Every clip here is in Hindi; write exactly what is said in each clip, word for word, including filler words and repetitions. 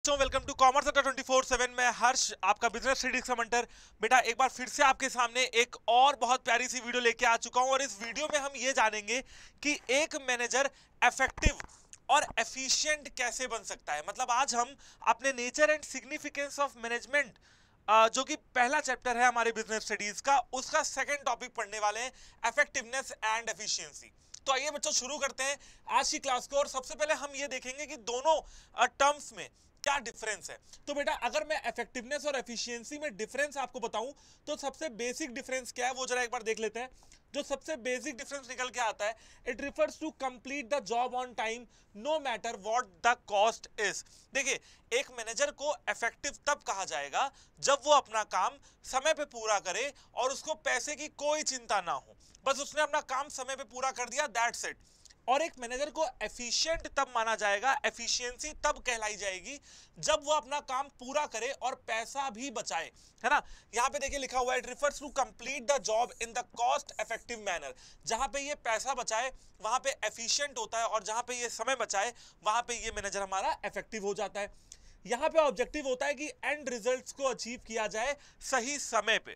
So welcome to Commerce Adda twenty four seven में हर्ष आपका बिजनेस स्टडीज का मेंटर। बेटा एक बार फिर से आपके सामने एक और बहुत प्यारी सी वीडियो लेके आ चुका हूं और इस वीडियो में हम ये जानेंगे कि एक मैनेजर इफेक्टिव और एफिशिएंट कैसे बन सकता है। मतलब आज हम अपने nature and significance of management जो कि पहला चैप्टर है हमारे बिजनेस स्टडीज का, उसका सेकंड टॉपिक पढ़ने वाले हैं, इफेक्टिवनेस एंड एफिशिएंसी। तो आइए बच्चों शुरू करते हैं आज की क्लास को। और सबसे पहले हम ये देखेंगे कि दोनों टर्म्स में क्या डिफरेंस है। तो बेटा अगर मैं इफेक्टिवनेस और एफिशिएंसी में डिफरेंस आपको बताऊं तो सबसे बेसिक डिफरेंस क्या है वो जरा एक बार देख लेते हैं। जो सबसे बेसिक डिफरेंस निकल के आता है, it refers to complete the job on time no matter what the cost is. देखिए एक मैनेजर को इफेक्टिव तब कहा जाएगा जब वो अपना काम समय पे पूरा करे और उसको पैसे की कोई चिंता ना हो, बस उसने अपना काम समय पे पूरा कर दिया, दैट्स इट। और एक मैनेजर को एफिशिएंट तब माना जाएगा, एफिशिएंसी तब कहलाई जाएगी जब वो अपना काम पूरा करे और पैसा भी बचाए, है ना। यहां पे देखिए लिखा हुआ है, it refers to complete the job in the cost effective manner. जहां पे ये पैसा बचाए वहां पे एफिशिएंट होता है और जहां पे ये समय बचाए वहां पे ये मैनेजर हमारा इफेक्टिव हो जाता है। यहां पे ऑब्जेक्टिव होता है कि एंड रिजल्ट्स को अचीव किया जाए सही समय पे।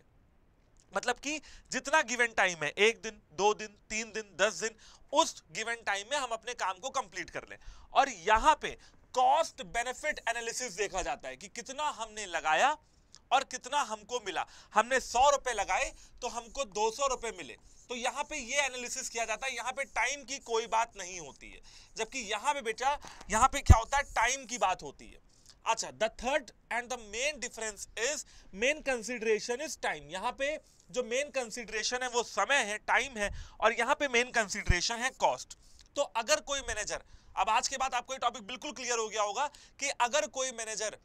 मतलब कि जितना गिवन टाइम है, एक दिन, दो दिन, तीन दिन, दस दिन, उस गिवन टाइम में हम अपने काम को कंप्लीट कर लें। और यहां पे कॉस्ट बेनिफिट एनालिसिस देखा जाता है कि कितना हमने लगाया और कितना हमको मिला। हमने सौ रुपए लगाए तो हमको दो सौ रुपए मिले, तो यहां पे ये एनालिसिस किया जाता है। यहां पे टाइम की कोई बात नहीं होती है, जबकि यहां पे बेटा यहां पे क्या होता है, टाइम की बात होती है। अच्छा, the third and the main difference is main consideration is time. यहां पे जो मेन कंसीडरेशन है वो समय है, टाइम है, और यहां पे मेन कंसीडरेशन है कॉस्ट। तो अगर कोई मैनेजर, अब आज के बाद आपको ये टॉपिक बिल्कुल क्लियर हो गया होगा कि अगर कोई मैनेजर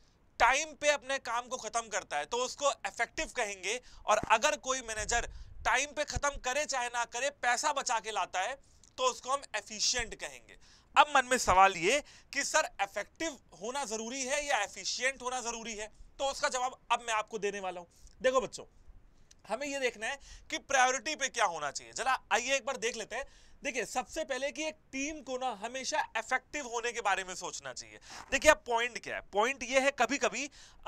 टाइम पे अपने काम को खत्म करता है तो उसको इफेक्टिव कहेंगे, और अगर कोई मैनेजर टाइम पे खत्म करे चाहे ना करे पैसा बचा के लाता है तो उसको हम एफिशिएंट कहेंगे। अब मन में सवाल ये कि सर इफेक्टिव होना जरूरी है या एफिशिएंट होना जरूरी है, तो उसका जवाब अब मैं आपको देने वाला हूं। देखो बच्चों, हमें ये देखना है कि प्रायोरिटी पे क्या होना चाहिए। जरा आइए एक बार देख लेते हैं। देखिए सबसे पहले कि एक टीम को ना हमेशा इफेक्टिव होने के बारे में सोचना चाहिए। देखिए अब पॉइंट क्या है, पॉइंट ये है कभी कभी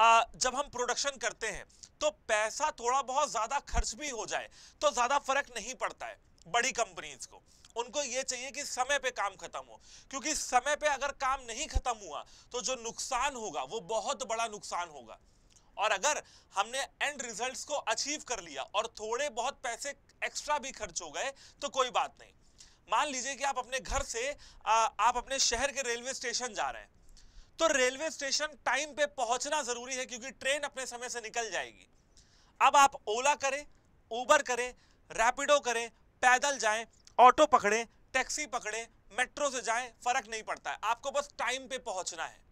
जब हम प्रोडक्शन करते हैं तो पैसा थोड़ा बहुत ज्यादा खर्च भी हो जाए तो ज्यादा फर्क नहीं पड़ता है। बड़ी कंपनीज को उनको ये चाहिए कि समय पे काम खत्म हो, क्योंकि समय पे अगर काम नहीं खत्म हुआ तो जो नुकसान होगा वो बहुत बड़ा नुकसान होगा। और अगर हमने एंड रिजल्ट्स को अचीव कर लिया और थोड़े बहुत पैसे एक्स्ट्रा भी खर्च हो गए तो कोई बात नहीं। मान लीजिए कि आप अपने घर से आ, आप अपने शहर के रेलवे स्टेशन जा रहे हैं, तो रेलवे स्टेशन टाइम पे पहुंचना जरूरी है क्योंकि ट्रेन अपने समय से निकल जाएगी। अब आप ओला करें, उबर करें, रैपिडो करें, पैदल जाएं, ऑटो पकड़ें, टैक्सी पकड़ें, मेट्रो से जाएं, फर्क नहीं पड़ता है, आपको बस टाइम पे पहुंचना है।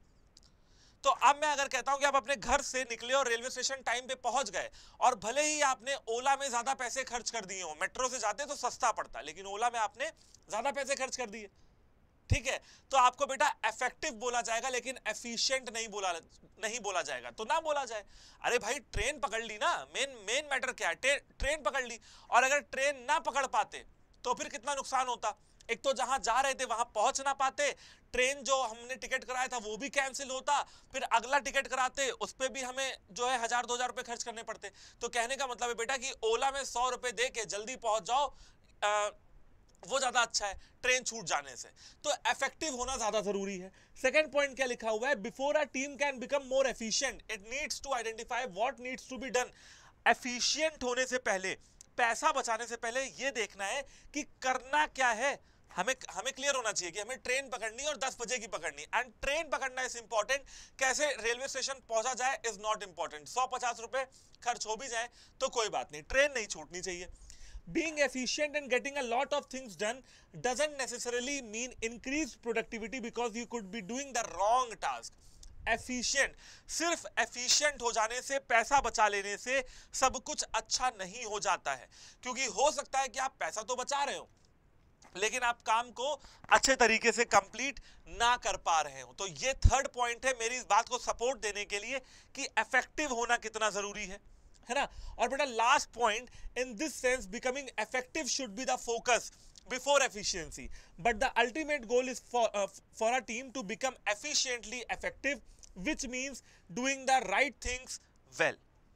तो अब मैं अगर कहता हूं कि आप अपने घर से निकले और रेलवे स्टेशन टाइम पे पहुंच गए, और भले ही आपने ओला में ज्यादा पैसे खर्च कर दिए हो, मेट्रो से जाते तो सस्ता पड़ता लेकिन ओला में आपने ज्यादा पैसे खर्च कर दिए, ठीक है, तो आपको बेटा इफेक्टिव बोला जाएगा लेकिन एफिशिएंट नहीं बोला नहीं बोला जाएगा। तो ना बोला जाए, अरे भाई ट्रेन पकड़ ली ना, मेन मेन मैटर क्या है, ट्रेन पकड़ ली, और अगर ट्रेन ना पकड़ पाते तो फिर कितना नुकसान होता। एक तो जहां जा रहे थे वहां पहुंच ना पाते, ट्रेन जो हमने टिकट कराया था वो भी कैंसिल होता, फिर अगला टिकट कराते उस पर भी हमें जो है हजार दो हजार रुपए खर्च करने पड़ते। तो कहने का मतलब है बेटा कि ओला में सौ रुपए दे के जल्दी पहुंच जाओ, आ, वो ज्यादा अच्छा है ट्रेन छूट जाने से। तो इफेक्टिव होना ज्यादा जरूरी है। सेकंड पॉइंट क्या लिखा हुआ है, before a team can become more efficient it needs to identify what needs to be done. Efficient होने से पहले, पैसा बचाने से पहले ये देखना है कि करना क्या है। हमें हमें क्लियर होना चाहिए कि हमें ट्रेन पकड़नी और दस बजे की पकड़नी, एंड ट्रेन पकड़ना इज इंपॉर्टेंट, कैसे रेलवे स्टेशन पहुंचा जाए इज नॉट इंपॉर्टेंट। सौ पचास रुपए खर्च हो भी जाए तो कोई बात नहीं, ट्रेन नहीं छूटनी चाहिए। Being efficient and getting a lot of things done doesn't necessarily mean increased productivity because you could be doing the wrong task. Efficient, सिर्फ एफिशिएंट हो जाने से, पैसा बचा लेने से सब कुछ अच्छा नहीं हो जाता है, क्योंकि हो सकता है कि आप पैसा तो बचा रहे हो लेकिन आप काम को अच्छे तरीके से कंप्लीट ना कर पा रहे हो। तो ये थर्ड पॉइंट है मेरी इस बात को सपोर्ट देने के लिए कि इफेक्टिव होना कितना जरूरी है, है ना। और बेटा last point, in this sense becoming effective should be the focus before efficiency, but the ultimate goal is for for a team to become efficiently effective which means doing the right things well.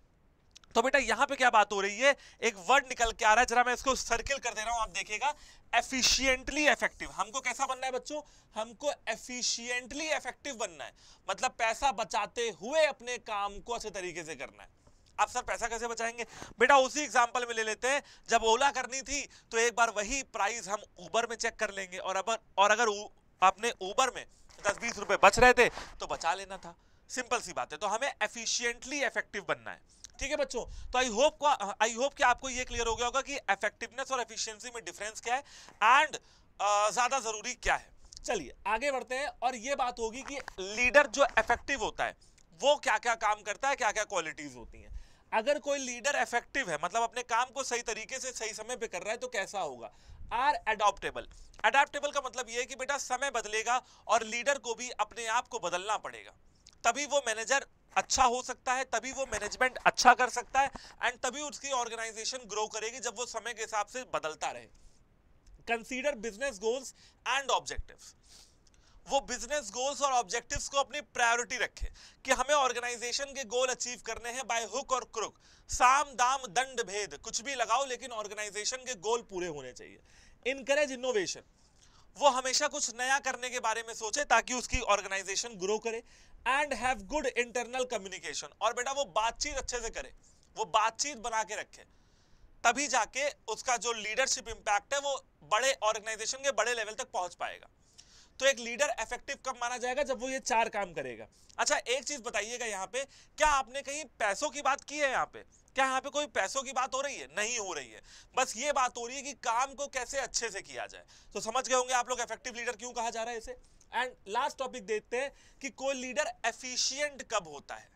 तो बेटा यहां पे क्या बात हो रही है, एक वर्ड निकल के आ रहा है, जरा मैं इसको सर्किल कर दे रहा हूं, आप देखिएगा, एफिशिएंटली इफेक्टिव। हमको कैसा बनना है बच्चों, हमको एफिशिएंटली इफेक्टिव बनना है, मतलब पैसा बचाते हुए अपने काम को अच्छे तरीके से करना है। आप सर पैसा कैसे बचाएंगे, बेटा उसी एग्जांपल में ले लेते हैं, जब ओला करनी थी तो एक बार वही प्राइस हम उबर में चेक कर लेंगे, और अब और अगर आपने उबर में दस बीस रुपए बच रहे थे तो बचा लेना था, सिंपल सी बात है। तो हमें एफिशिएंटली इफेक्टिव बनना है, ठीक है बच्चों। तो आई होप को आई होप कि आपको ये क्लियर हो गया होगा कि इफेक्टिवनेस और एफिशिएंसी में डिफरेंस क्या है एंड ज्यादा जरूरी क्या है। चलिए आगे बढ़ते हैं, और ये बात होगी कि लीडर जो इफेक्टिव होता है वो क्या क्या काम करता है, क्या क्या क्वालिटीज होती हैं। अगर कोई लीडर इफेक्टिव है, मतलब अपने काम को सही तरीके से सही समय पे कर रहा है, तो कैसा होगा, आर एडॉप्टेबल। एडॉप्टेबल का मतलब ये है कि बेटा समय बदलेगा और लीडर को भी अपने आप को बदलना पड़ेगा, तभी वो मैनेजर अच्छा हो सकता है, तभी वो मैनेजमेंट अच्छा कर सकता है, एंड तभी उसकी ऑर्गेनाइजेशन ग्रो करेगी जब वो समय के हिसाब से बदलता रहे। Consider business goals and objectives. वो बिजनेस गोल्स और ऑब्जेक्टिव्स को अपनी प्रायोरिटी रखे कि हमें ऑर्गेनाइजेशन के गोल अचीव करने हैं बाय हुक और क्रुक, साम दाम दंड भेद कुछ भी लगाओ, लेकिन ऑर्गेनाइजेशन के गोल पूरे होने चाहिए। इनकरेज इनोवेशन, वो हमेशा कुछ नया करने के बारे में सोचे ताकि उसकी ऑर्गेनाइजेशन ग्रो करे। And have good internal communication, और बेटा वो बातचीत अच्छे से करे, वो बातचीत बना के रखे, तभी जाके उसका जो लीडरशिप इंपैक्ट है वो बड़े ऑर्गेनाइजेशन के बड़े लेवल तक पहुंच पाएगा। तो एक लीडर इफेक्टिव कब माना जाएगा, जब वो ये चार काम करेगा। अच्छा एक चीज बताइएगा, यहाँ पे क्या आपने कहीं पैसों की बात की है, यहाँ पे क्या यहाँ पे कोई पैसों की बात हो रही है, नहीं हो रही है, बस ये बात हो रही है कि काम को कैसे अच्छे से किया जाए। तो समझ गए होंगे आप लोग इफेक्टिव लीडर क्यों कहा जा रहा है इसे। एंड लास्ट टॉपिक देखते हैं कि कोई लीडर एफिशिएंट कब होता है,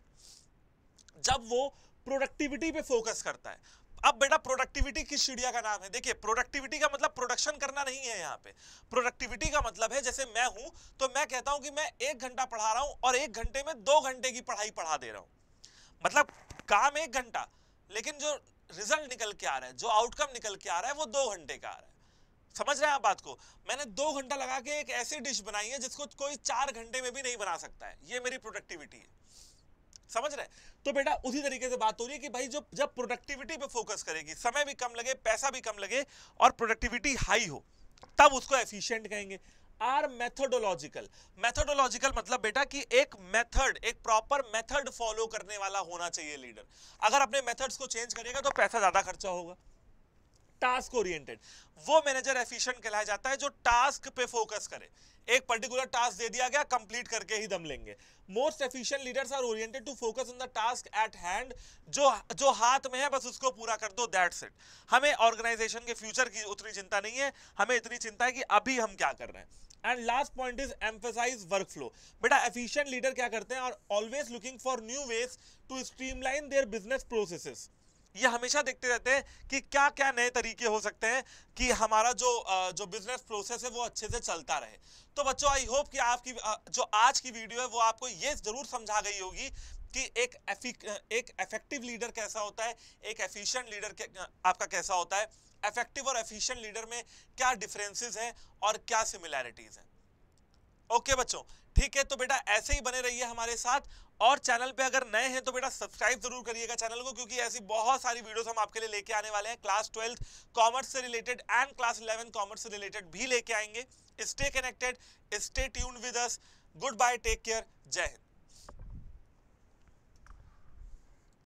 जब वो प्रोडक्टिविटी पे फोकस करता है। अब बेटा प्रोडक्टिविटी किस चिड़िया का नाम है, देखिए प्रोडक्टिविटी का मतलब प्रोडक्शन करना नहीं है, यहाँ पे प्रोडक्टिविटी का मतलब है, जैसे मैं हूं तो मैं कहता हूं कि मैं एक घंटा पढ़ा रहा हूं और एक घंटे में दो घंटे की पढ़ाई पढ़ा दे रहा हूं, मतलब काम एक घंटा, लेकिन जो रिजल्ट निकल के आ रहा है, जो आउटकम निकल के आ रहा है वो दो घंटे का आ रहा है। समझ रहे हैं आप बात को, मैंने दो घंटा लगा के एक ऐसी डिश बनाई है जिसको कोई चार घंटे में भी नहीं बना सकता है, ये मेरी प्रोडक्टिविटी है, समझ रहे। तो बेटा उसी तरीके से बात हो रही है कि भाई जो जब प्रोडक्टिविटी पे फोकस करेगी, समय भी कम लगे, पैसा भी कम लगे और प्रोडक्टिविटी हाई हो, तब उसको एफिशिएंट कहेंगे। आर मेथोडोलॉजिकल, मेथोडोलॉजिकल मतलब बेटा कि एक मेथड, एक प्रॉपर मेथड फॉलो करने वाला होना चाहिए लीडर। अगर अपने मेथड्स को चेंज करेगा तो पैसा ज्यादा खर्चा होगा। टास्क ओरिएंटेड, वो मैनेजर एफिशिएंट कहलाया जाता है जो टास्क पे फोकस करे, एक पर्टिकुलर टास्क दे दिया गया, कंप्लीट करके ही दम लेंगे। Most efficient leaders are oriented to focus on the task at hand, जो जो हाथ में है बस उसको पूरा कर दो, दैट्स इट। हमें ऑर्गेनाइजेशन के फ्यूचर की उतनी चिंता नहीं है, हमें इतनी चिंता है कि अभी हम क्या कर रहे हैं। And last point is emphasise work flow. बेटा एफिशिएंट लीडर क्या करते हैं, और always looking for new ways to streamline their business processes. ये हमेशा देखते रहते हैं कि क्या क्या नए तरीके हो सकते हैं कि हमारा जो जो बिजनेस प्रोसेस है वो अच्छे से चलता रहे। तो बच्चों आई होप कि आपकी जो आज की वीडियो है वो आपको ये जरूर समझा गई होगी कि एक एक इफेक्टिव लीडर कैसा होता है, एक एफिशिएंट लीडर आपका कैसा होता है, इफेक्टिव और एफिशिएंट लीडर में क्या डिफरेंसेस हैं और क्या सिमिलैरिटीज हैं। ओके बच्चों, ठीक है। तो बेटा ऐसे ही बने रहिए हमारे साथ, और चैनल पे अगर नए हैं तो बेटा सब्सक्राइब जरूर करिएगा चैनल को, क्योंकि ऐसी बहुत सारी वीडियोस हम आपके लिए लेके आने वाले हैं। क्लास ट्वेल्थ कॉमर्स से related and class eleven commerce से रिलेटेड भी लेके आएंगे। Stay connected, stay tuned with us. Goodbye, take care, Jai Hind.